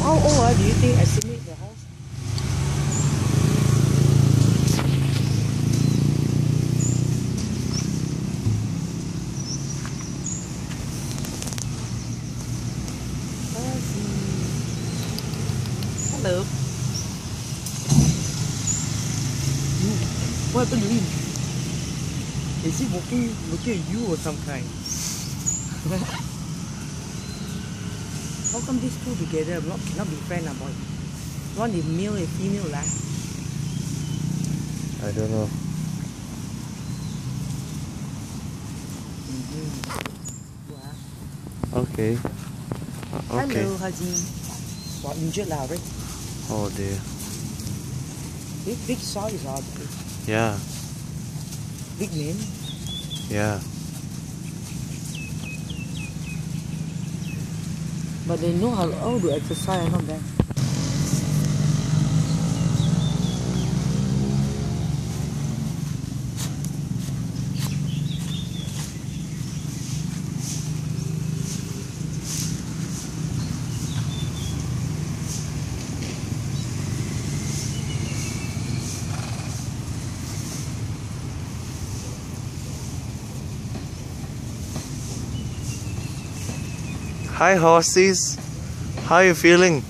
How old do you think estimate the horse? Hello. What happened to him? Is he looking at you or some kind? How come these two together cannot be friends, boy? One is male and female, lah. I don't know. Okay. Okay. Hello, Haji. What, injured lah, right? Oh dear. Big size, Yeah. big name. Yeah. But they know how to exercise, not bad. Hi horses. How are you feeling?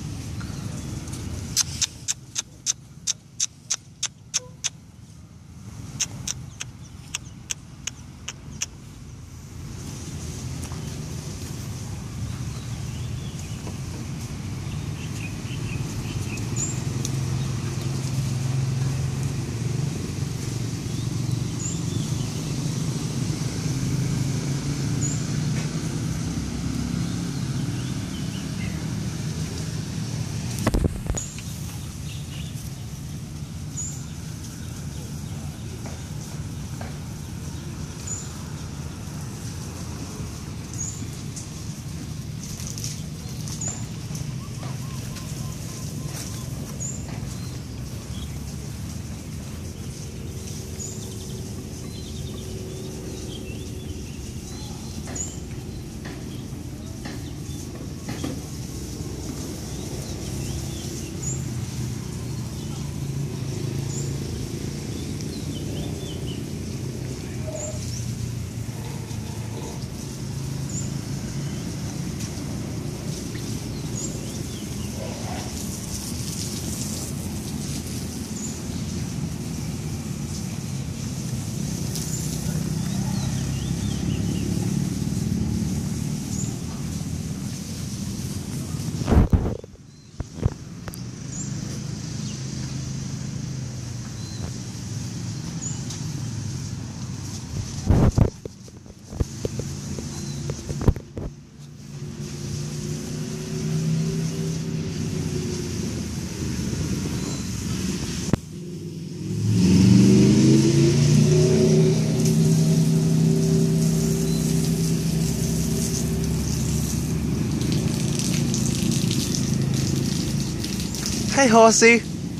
Hey horsey.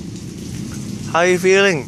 How are you feeling?